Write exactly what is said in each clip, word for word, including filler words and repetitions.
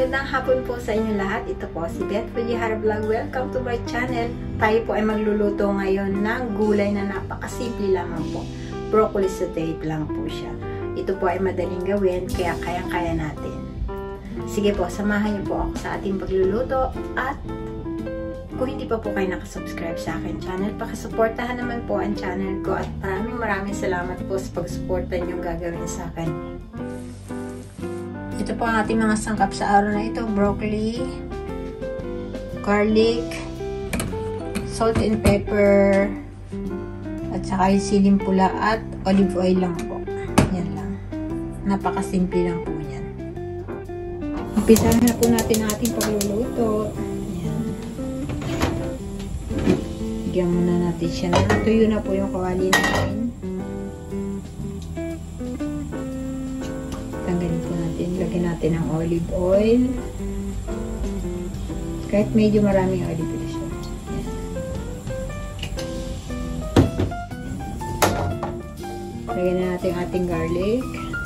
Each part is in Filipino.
Magandang hapon po sa inyo lahat. Ito po si Beth Fujihara Vlog. Welcome to my channel. Tayo po ay magluluto ngayon ng gulay na napakasimple lamang po. Broccoli sauteed lang po siya. Ito po ay madaling gawin kaya kayang-kaya natin. Sige po, samahan niyo po ako sa ating pagluluto at kung hindi pa po kayo nakasubscribe sa akin channel, pakisuportahan naman po ang channel ko at maraming maraming salamat po sa pagsuporta niyong gagawin sa akin. Ito po ang ating mga sangkap sa araw na ito. Broccoli, garlic, salt and pepper, at saka yung siling pula at olive oil lang po. Yan lang. Napakasimple lang po yan. Umpisahan na po natin ang ating pagluluto. Yan. Bigyan muna natin siya. Natuyo na po yung kawali natin. Tanggalin po natin. Lagyan natin ng olive oil. Kahit medyo maraming olive oil siya. Ayan. Lagyan na natin ating garlic.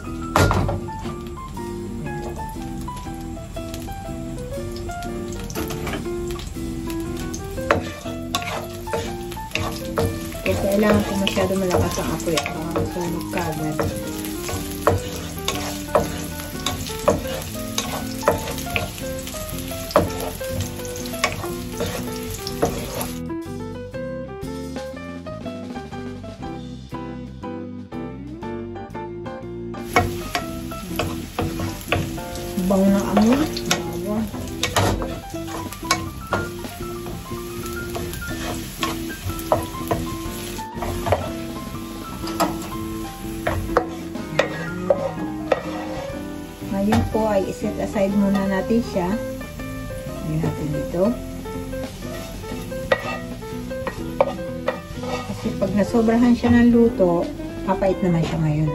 Kaya kailangan po masyado malakas ang apoy. Baka masunog ka agad. Bang na amoy. Bawa. Ngayon po ay iset aside muna natin siya. Lagyan natin dito. Kasi pag nasobrahan siya ng luto, papait naman siya ngayon.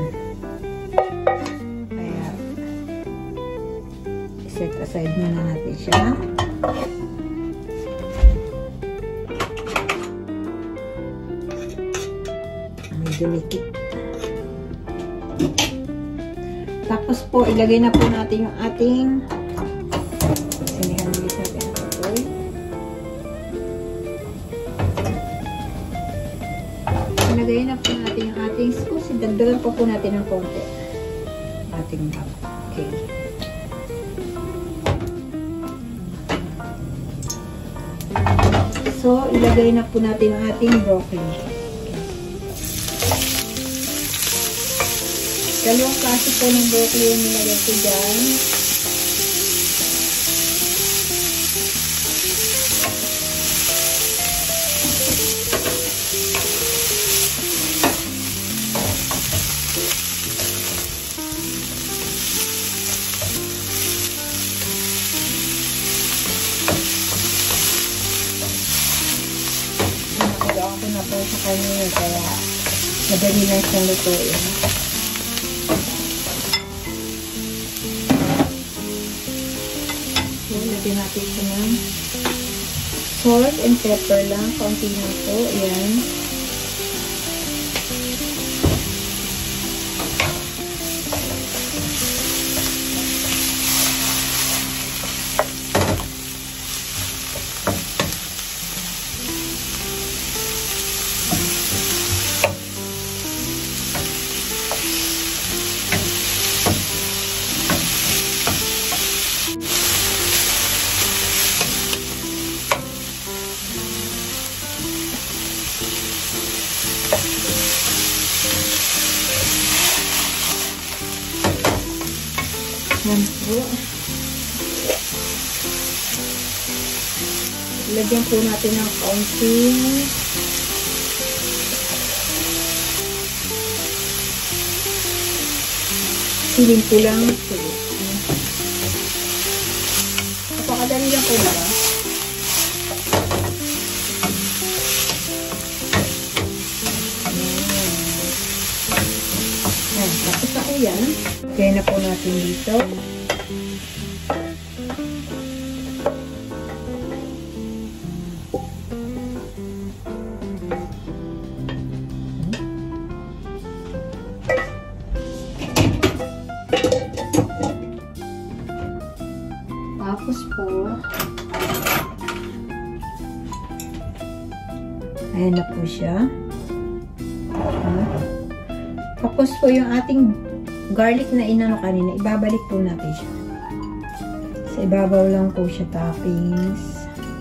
Set aside muna natin siya. Medyo likit. Tapos po, ilagay na po natin yung ating sinihan ulit natin ang itoy. Ilagay na po natin yung ating sauce. Dagdagan po po natin ng konti. Ating bag. Okay. So, ilagay na po natin ang ating broccoli. Dalawang klase po ng broccoli yung nilagay ko dyan. Nakagaan ko na po sa kanya kaya madali lang siyang lutuin. So, lagyan natin ito ng salt and pepper lang. Kaunti na po. Ayan. Yan po. Lagyan po natin ng kaunting siling pulang tulo. Napakadali lang po ba? Yan. Tapos ako yan. Kaya na po natin dito. Tapos po, ayan na po siya. Tapos po yung ating garlic na inano kanina, ibabalik po natin siya. Sa ibabaw lang po siya toppings.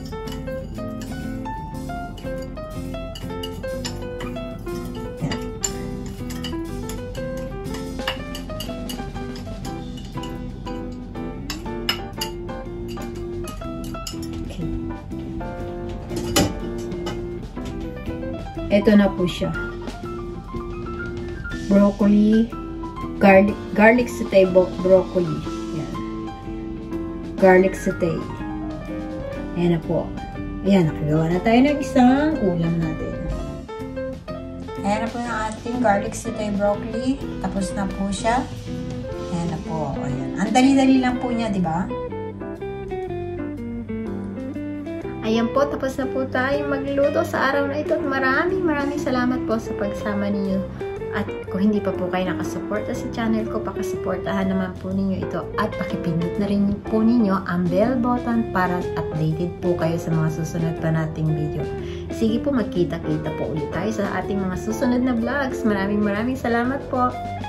Ayan. Okay. Ito na po siya. Broccoli, garlic, garlic sauté broccoli. Yan. Garlic sauté. Ayan na po. Ayan, nakagawa na tayo ng isang ulam natin. Ayan na po yung ating garlic sauté broccoli. Tapos na po siya. Ayan na po. Ayan. Ang dali-dali lang po niya, di ba? Ayan po, tapos na po tayo magluto sa araw na ito. At maraming maraming salamat po sa pagsama ninyo. At kung hindi pa po kayo nakasuporta sa channel ko, pakasuportahan naman po ninyo ito. At pakipindot na rin po ninyo ang bell button para updated po kayo sa mga susunod pa nating video. Sige po, magkita-kita po ulit tayo sa ating mga susunod na vlogs. Maraming maraming salamat po.